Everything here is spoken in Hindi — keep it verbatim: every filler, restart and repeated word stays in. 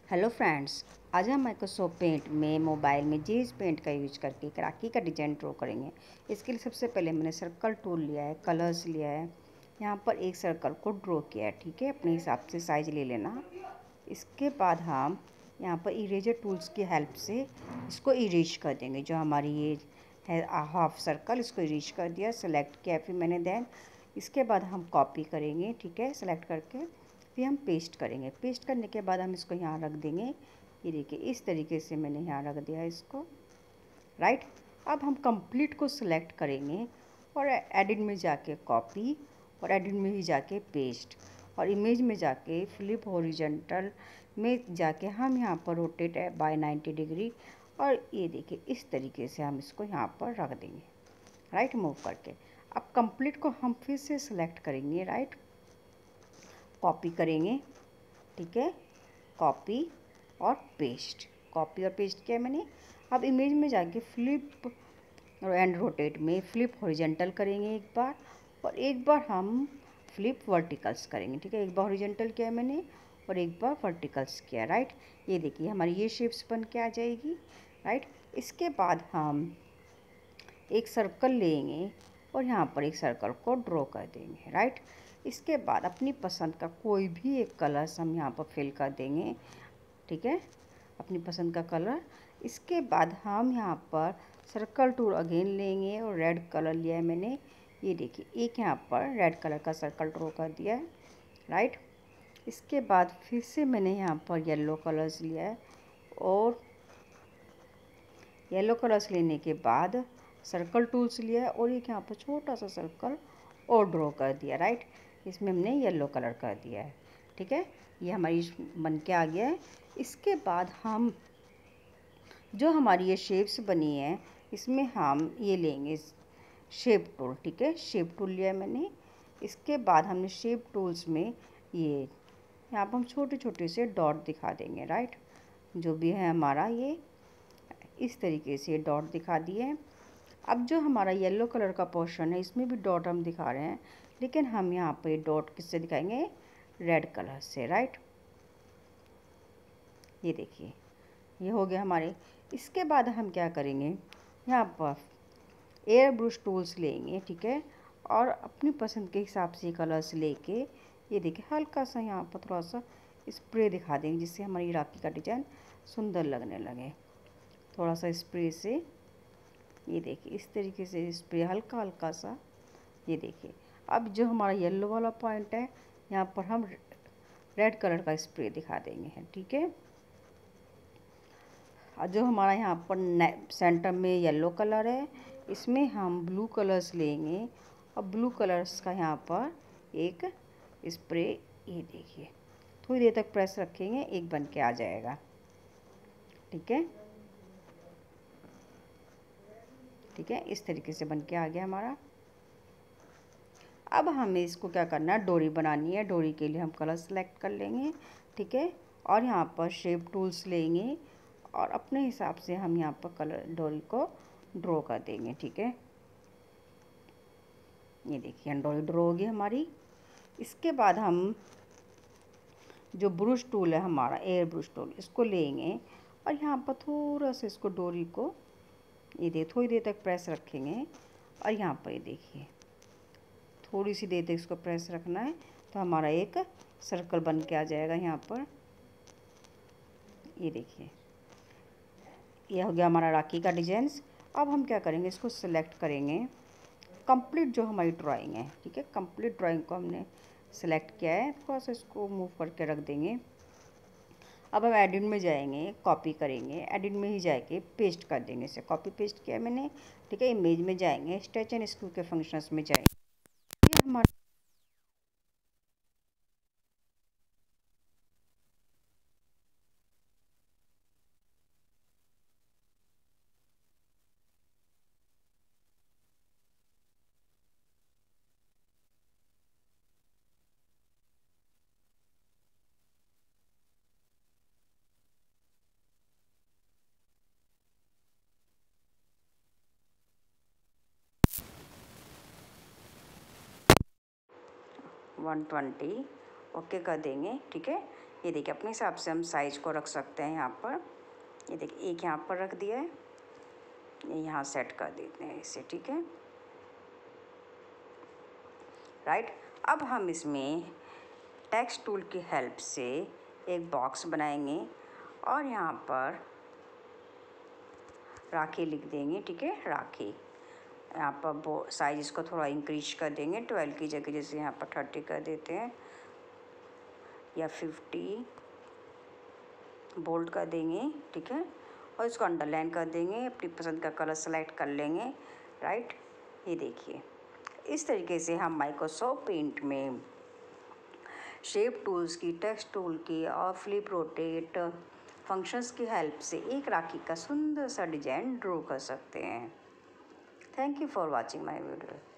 हेलो फ्रेंड्स, आज हम माइक्रोसॉफ्ट पेंट में मोबाइल में जीएस पेंट का यूज करके एक राखी का डिजाइन ड्रॉ करेंगे। इसके लिए सबसे पहले मैंने सर्कल टूल लिया है, कलर्स लिया है, यहाँ पर एक सर्कल को ड्रॉ किया है। ठीक है, अपने हिसाब से साइज ले लेना। इसके बाद हम यहाँ पर इरेजर टूल्स की हेल्प से इसको इरेज कर देंगे। जो हमारी ये है हाफ सर्कल, इसको इरेज कर दिया, सेलेक्ट किया फिर मैंने। देन इसके बाद हम कॉपी करेंगे। ठीक है, सेलेक्ट करके फिर हम पेस्ट करेंगे। पेस्ट करने के बाद हम इसको यहाँ रख देंगे। ये देखिए, इस तरीके से मैंने यहाँ रख दिया इसको। राइट, अब हम कंप्लीट को सिलेक्ट करेंगे और एडिट में जाके कॉपी, और एडिट में ही जाके पेस्ट, और इमेज में जाके फ्लिप हॉरिजॉन्टल में जाके हम यहाँ पर रोटेट बाय नाइन्टी डिग्री, और ये देखिए इस तरीके से हम इसको यहाँ पर रख देंगे। राइट, मूव करके अब कंप्लीट को हम फिर से सिलेक्ट करेंगे। राइट, कॉपी करेंगे। ठीक है, कॉपी और पेस्ट, कॉपी और पेस्ट किया मैंने। अब इमेज में जाके फ्लिप एंड रोटेट में फ्लिप हॉरिजॉन्टल करेंगे एक बार, और एक बार हम फ्लिप वर्टिकल्स करेंगे। ठीक है, एक बार हॉरिजॉन्टल किया मैंने और एक बार वर्टिकल्स किया। राइट, ये देखिए हमारी ये शेप्स बन के आ जाएगी। राइट, इसके बाद हम एक सर्कल लेंगे और यहाँ पर एक सर्कल को ड्रॉ कर देंगे। राइट, इसके बाद अपनी पसंद का कोई भी एक कलर हम यहाँ पर फिल कर देंगे। ठीक है, अपनी पसंद का कलर। इसके बाद हम यहाँ पर सर्कल टूल अगेन लेंगे और रेड कलर लिया है मैंने। ये देखिए, एक यहाँ पर रेड कलर का सर्कल ड्रॉ कर दिया है। राइट, इसके बाद फिर से मैंने यहाँ पर येलो कलर्स लिया है, और येलो कलर्स लेने के बाद सर्कल टूल्स लिया है और एक यहाँ पर छोटा सा सर्कल और ड्रॉ कर दिया। राइट, इसमें हमने येलो कलर कर दिया है। ठीक है, ये हमारी बन के आ गया है। इसके बाद हम जो हमारी ये शेप्स बनी है, इसमें हम ये लेंगे शेप टूल। ठीक है, शेप टूल लिया है मैंने। इसके बाद हमने शेप टूल्स में ये यहाँ पर हम छोटे छोटे से डॉट दिखा देंगे। राइट, जो भी है हमारा ये इस तरीके से डॉट दिखा दिए। अब जो हमारा येलो कलर का पोर्शन है, इसमें भी डॉट हम दिखा रहे हैं, लेकिन हम यहाँ पे डॉट किससे दिखाएंगे? रेड कलर से। राइट, ये देखिए ये हो गया हमारे। इसके बाद हम क्या करेंगे, यहाँ पर एयर ब्रश टूल्स लेंगे। ठीक है, और अपनी पसंद के हिसाब से कलर्स लेके ये देखिए हल्का सा यहाँ पर थोड़ा सा स्प्रे दिखा देंगे, जिससे हमारी राखी का डिज़ाइन सुंदर लगने लगे। थोड़ा सा स्प्रे से, ये देखिए इस तरीके से स्प्रे हल्का हल्का सा। ये देखिए, अब जो हमारा येलो वाला पॉइंट है, यहाँ पर हम रेड कलर का स्प्रे दिखा देंगे। ठीक है, और जो हमारा यहाँ पर सेंटर में येलो कलर है, इसमें हम ब्लू कलर्स लेंगे और ब्लू कलर्स का यहाँ पर एक स्प्रे, ये देखिए थोड़ी देर तक प्रेस रखेंगे, एक बन के आ जाएगा। ठीक है, ठीक है, इस तरीके से बन के आ गया हमारा। अब हमें इसको क्या करना है, डोरी बनानी है। डोरी के लिए हम कलर सेलेक्ट कर लेंगे। ठीक है, और यहाँ पर शेप टूल्स लेंगे और अपने हिसाब से हम यहाँ पर कलर डोरी को ड्रॉ कर देंगे। ठीक है, ये देखिए डोरी ड्रॉ होगी हमारी। इसके बाद हम जो ब्रश टूल है हमारा, एयर ब्रश टूल, इसको लेंगे और यहाँ पर थोड़ा सा इसको डोरी को ये देखिए थोड़ी देर तक प्रेस रखेंगे, और यहाँ पर ये देखिए थोड़ी सी देर तक इसको प्रेस रखना है, तो हमारा एक सर्कल बन के आ जाएगा यहाँ पर। ये देखिए ये हो गया हमारा राखी का डिजाइन्स। अब हम क्या करेंगे, इसको सिलेक्ट करेंगे, कंप्लीट जो हमारी ड्राइंग है। ठीक है, कंप्लीट ड्राइंग को हमने सेलेक्ट किया है, थोड़ा सा इसको मूव करके रख देंगे। अब हम एडिट में जाएंगे, कॉपी करेंगे, एडिट में ही जाके पेस्ट कर देंगे। इसे कॉपी पेस्ट किया मैंने। ठीक है, इमेज में जाएंगे, स्ट्रेच एंड स्क्रू के फंक्शंस में जाएंगे। ये हमारा वन ट्वेंटी ओके कर देंगे। ठीक है, ये देखिए अपने हिसाब से हम साइज़ को रख सकते हैं यहाँ पर। ये देखिए एक यहाँ पर रख दिया है, ये यहाँ सेट कर देते हैं इसे, ठीक है राइट। अब हम इसमें टेक्स्ट टूल की हेल्प से एक बॉक्स बनाएंगे और यहाँ पर राखी लिख देंगे, ठीक है राखी। यहाँ पर वो साइज इसको थोड़ा इंक्रीज कर देंगे, ट्वेल्व की जगह जैसे यहाँ पर थर्टी कर देते हैं या फिफ्टी बोल्ड कर देंगे, ठीक है। और इसको अंडरलाइन कर देंगे, अपनी पसंद का कलर सेलेक्ट कर लेंगे राइट। ये देखिए इस तरीके से हम माइक्रोसॉफ्ट पेंट में शेप टूल्स की, टेक्स्ट टूल की और फ्लिप रोटेट फंक्शंस की हेल्प से एक राखी का सुंदर सा डिजाइन ड्रॉ कर सकते हैं। Thank you for watching my video.